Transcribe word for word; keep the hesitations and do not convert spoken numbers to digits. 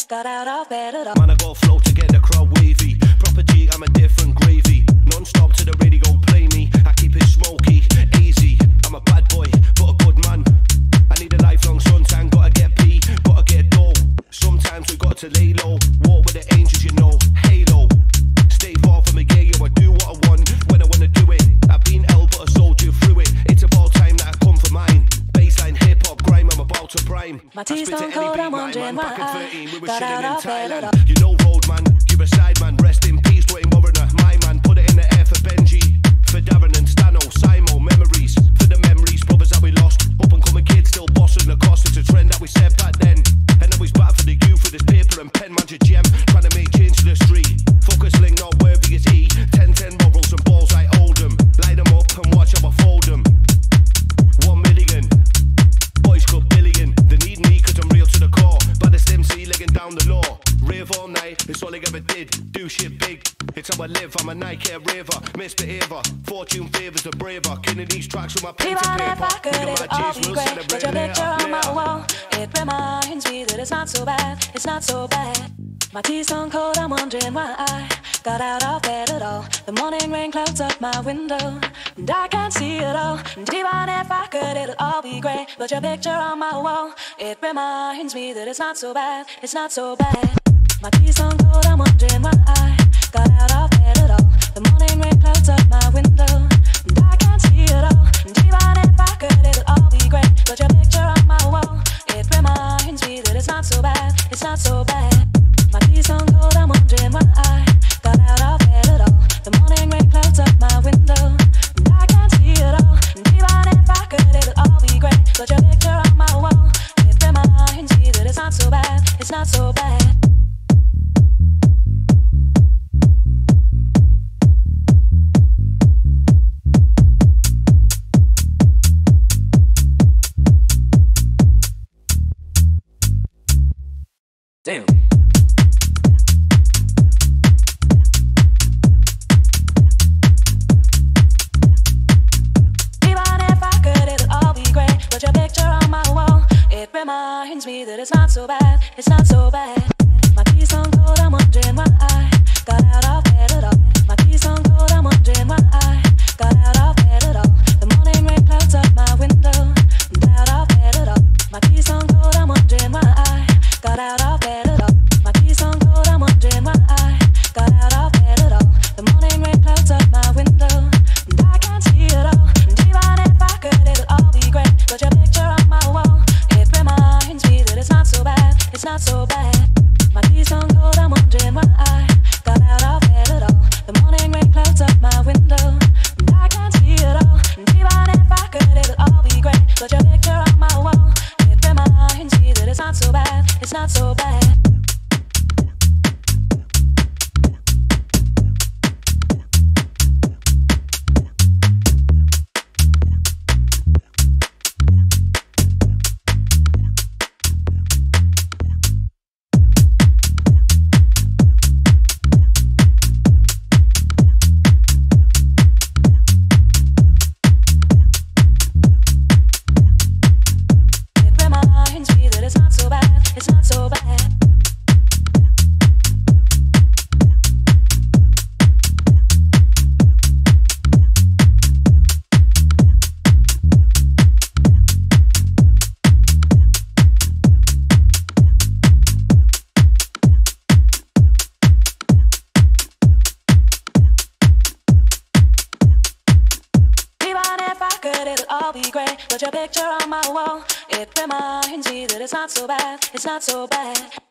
got out of bed at all. Man, I got flow to get the crowd wavy. Proper G, I'm a different gravy. Non-stop to the radio, play me. I keep it smoky, easy. I'm a bad boy, but a good man. I need a lifelong suntan, gotta get pee, gotta get dough. Sometimes we got to lay low. Walk with the angels, you know, halo. Stay far from me, yeah, yo, I do what I want when I wanna do it. I've been L, but I soldiered through it. It's about time that I come for mine. Baseline, hip-hop, grime, I'm about to prime. My tea's stone cold, I'm wondering why I we were got chilling out in of bed at all. Thailand. You know road man, you're a side man. Rest in peace to Ing Warrener, my man. Put it in the air for Benji, for Darren and Stano, Simo. Memories, for the memories, brothers that we lost. Up and coming kids still bossing the cost. It's a trend that we said back then. And now he's back for the youth with his paper and pen. Man's a gem, trying to make change to the street. Focus link not worthy as E. ten ten morals and balls I hold them. Light them up and watch how I fold them. One million, boys cut billion. They need me cause I'm real to the core. Baddest M C legging down the law. Rave all night, it's all I ever did. Do shit big, it's how I live. I'm a Nike raver, misbehavior. Fortune favours the braver. Killing these tracks with my pen to Even paper. if I could, it'd all be great. Put your picture on my wall. It reminds me that it's not so bad. It's not so bad. My tea's stone cold, I'm wondering why I got out of bed at all. The morning rain clouds up my window, and I can't see it all. And even if I could, it'd all be great. Put your picture on my wall. It reminds me that it's not so bad. It's not so bad. My tea's stone cold, I'm wondering why I got out of bed at all. The morning rain clouds up my window, and I can't see it all. And even if I could, it'd all be great. Put your picture on my wall. It reminds me that it's not so bad. It's not so bad. My tea's stone cold, I'm wondering why I got out of bed at all. The morning rain clouds up my window, and I can't see it all. And even if I could, it'd all be great. Put your picture on my wall. It reminds me that it's not so bad. It's not so bad. Damn. Put your picture on my wall. It reminds me that it's not so bad. It's not so bad. My tea's stone cold, I'm wondering why I got out of bed at all. My tea's stone cold, I'm wondering why I got out of bed at all. The morning rain clouds up my window, and out of bed at all. My tea's stone cold, I'm wondering why I got out of bed at all. My tea's stone cold, I'm wondering why I got out of bed at all. The morning rain clouds up my window, and I can't see it all. And even if I could, it'd all be great. Put your picture on my wall. It reminds me that it's not so bad. It's not so bad. My tea's stone cold, I'm wondering why I got out of bed at all. The morning rain clouds up my window, and I can't see it all. And even if I could, it'd all be great. Put your picture on my wall. It reminds me that it's not so bad. It's not so bad. It's not so bad. It'll all be great. Put your picture on my wall. It reminds me that it's not so bad. It's not so bad.